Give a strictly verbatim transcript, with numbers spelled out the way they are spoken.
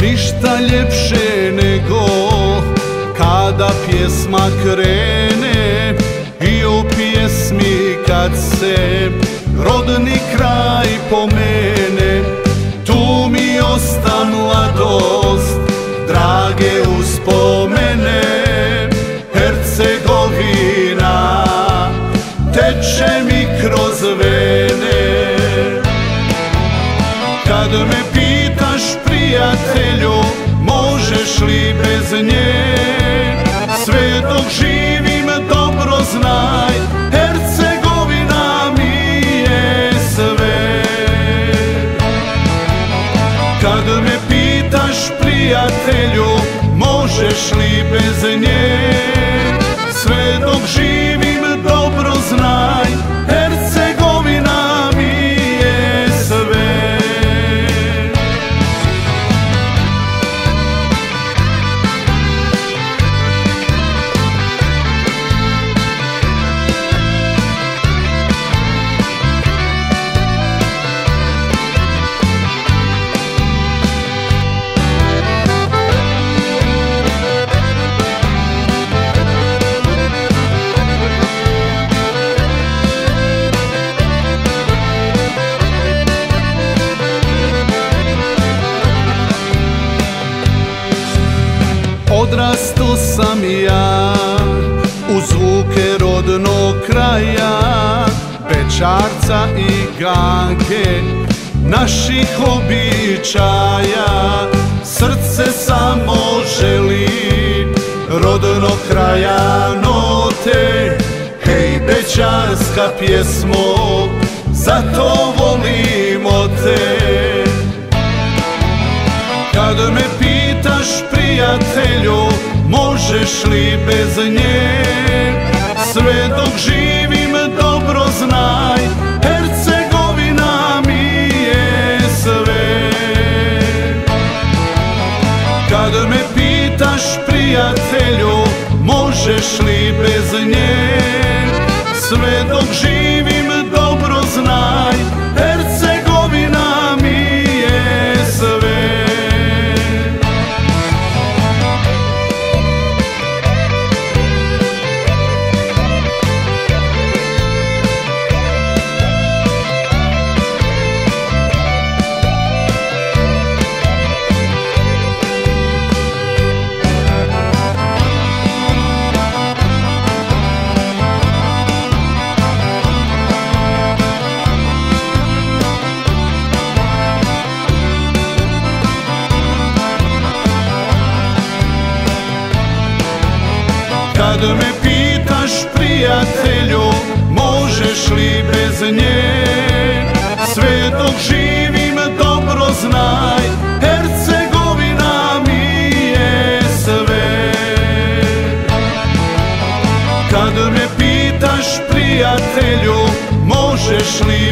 Ništa ljepše nego kada pjesma krene i o pjesmi kad se rodni kraj pomene. Tu mi osta mladost, drage uspomene. Hercegovina teče mi kroz vene. Kad me pitaš, prijatelju, možeš li bez nje, sve dok živim dobro znaj, Hercegovina mi je sve. Kad me pitaš, prijatelju, možeš li bez nje, sve dok živim dobro znaj, Hercegovina mi je sve. Odrasto sam ja u zvuke rodnog kraja, Bečarca i Ganke, naših običaja. Srce samo želi rodnog kraja note. Hej Bečarska pjesmo, zato volimo te. Kad me pitaš, prijatelju, možeš li bez nje, sve dok živim dobro znaj, Hercegovina mi je sve. Kad me pitaš, prijatelju, možeš li bez nje, sve dok živim dobro znaj, Hercegovina mi je sve. Kad me pitaš, prijatelju, možeš li bez nje, sve dok živim dobro znaj, Hercegovina mi je sve. Kad me pitaš, prijatelju, možeš li